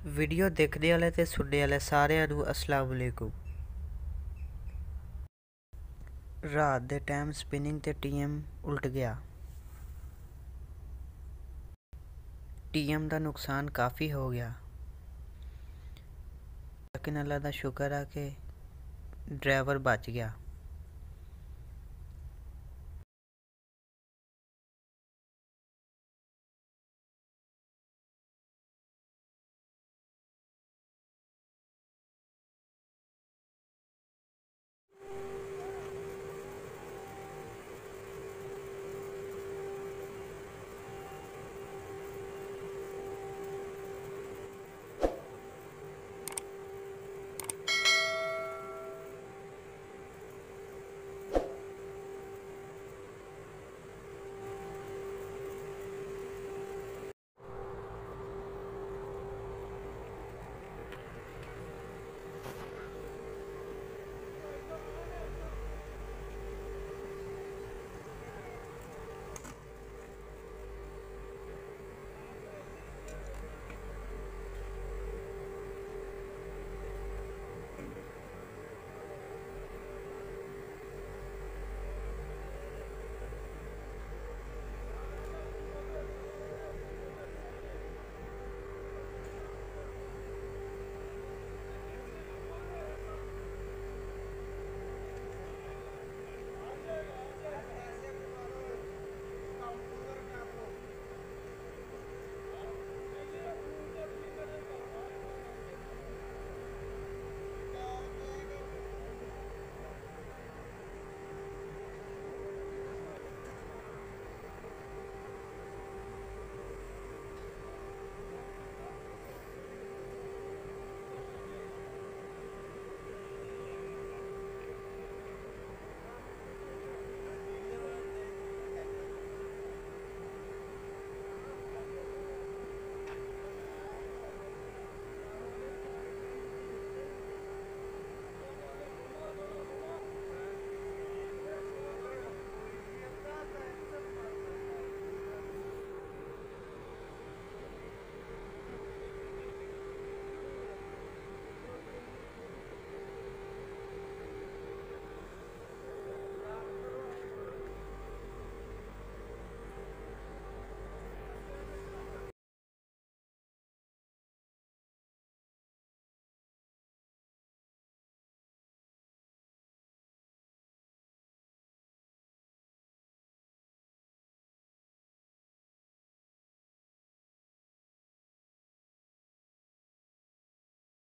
Video देखने वाले ते सुनने वाले सारिਆਂ ਨੂੰ अस्सलाम वालेकुम। रात दे टाइम स्पिनिंग ते टीएम उल्ट गया। टीएम का नुकसान काफ़ी हो गया, लेकिन अल्लाह का शुक्र है कि ड्राइवर बच गया।